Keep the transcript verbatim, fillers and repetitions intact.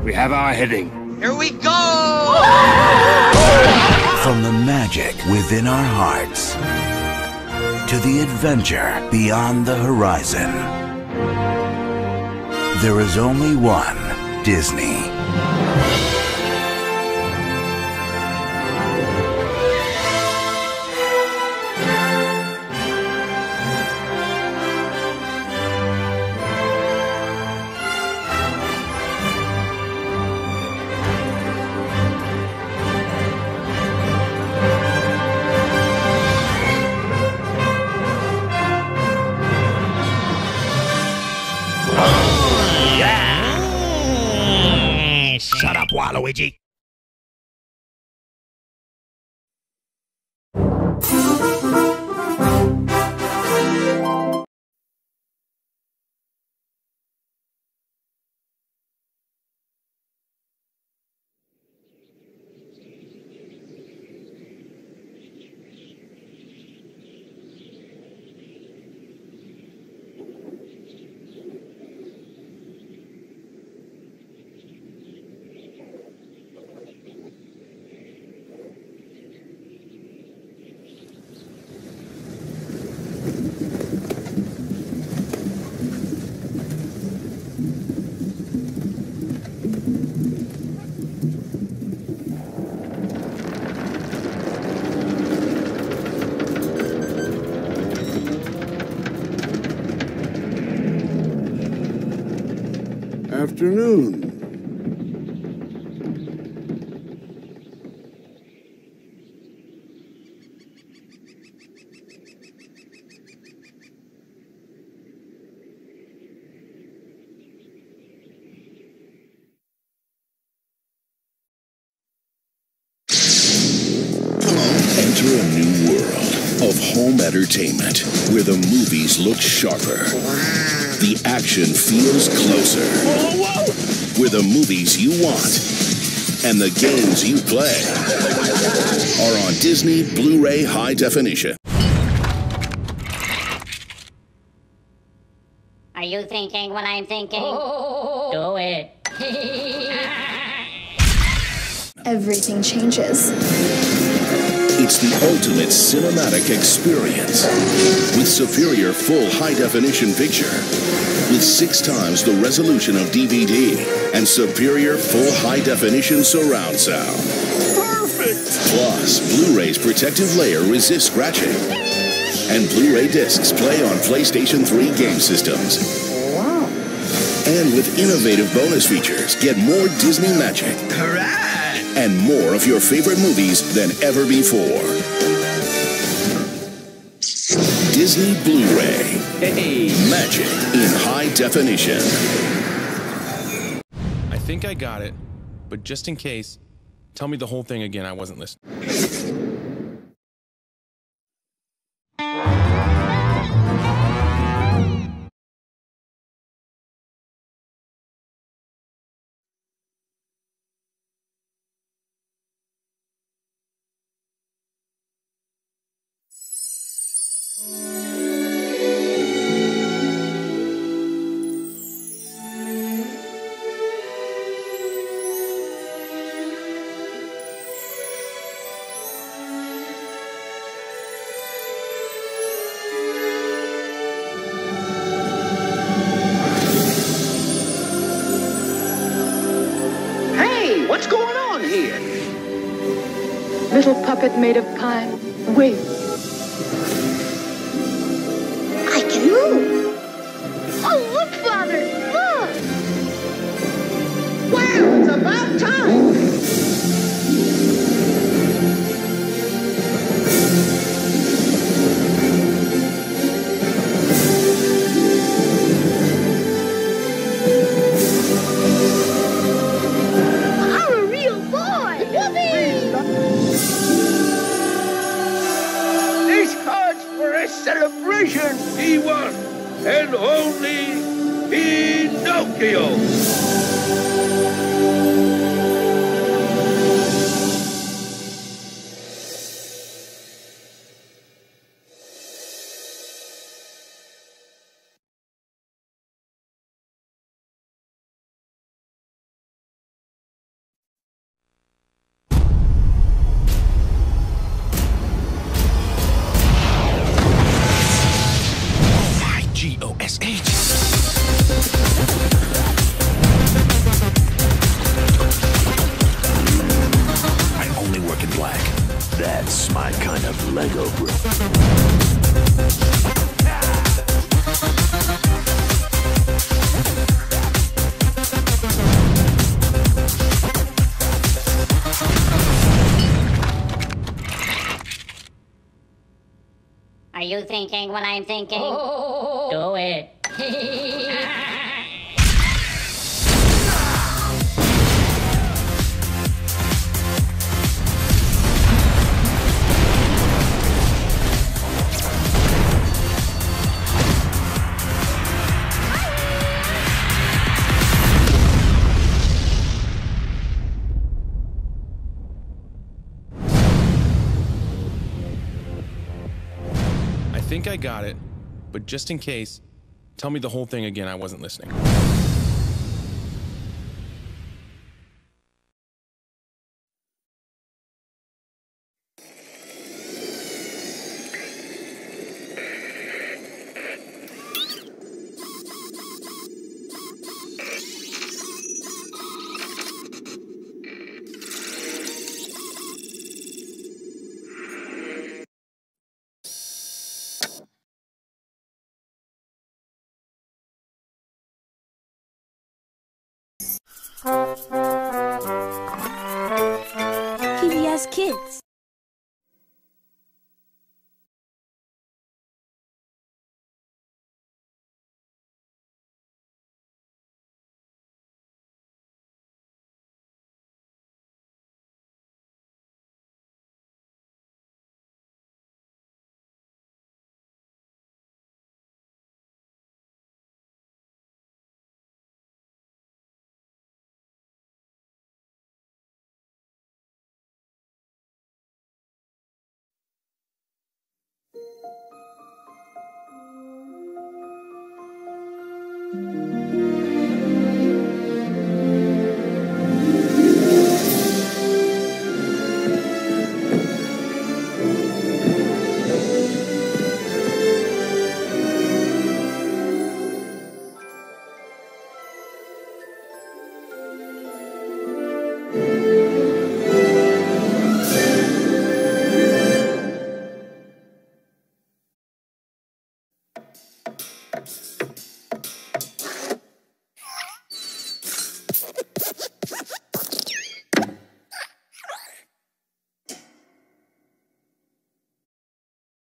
We have our heading. Here we go! From the magic within our hearts to the adventure beyond the horizon, there is only one Disney. Shut up, Waluigi. Afternoon. Enter a new world of home entertainment where the movies look sharper, the action feels closer, where the movies you want and the games you play are on Disney Blu-ray High Definition. Are you thinking what I'm thinking? Oh. Do it. Everything changes. It's the ultimate cinematic experience with superior full high-definition picture, with six times the resolution of D V D and superior full high-definition surround sound. Perfect! Plus, Blu-ray's protective layer resists scratching, and Blu-ray discs play on PlayStation three game systems. Wow. And with innovative bonus features, get more Disney magic. Hooray! And more of your favorite movies than ever before. Disney Blu-ray. Hey. Magic in high definition. I think I got it, but just in case, tell me the whole thing again. I wasn't listening. What's going on here? Little puppet made of pine. Wait. I can move. Oh, look, Father! Look! Well, it's about time! Celebration, he won, and only Pinocchio. Lego brick. Are you thinking what I'm thinking? Oh. Do it. I think I got it, but just in case, tell me the whole thing again. I wasn't listening. P B S Kids. you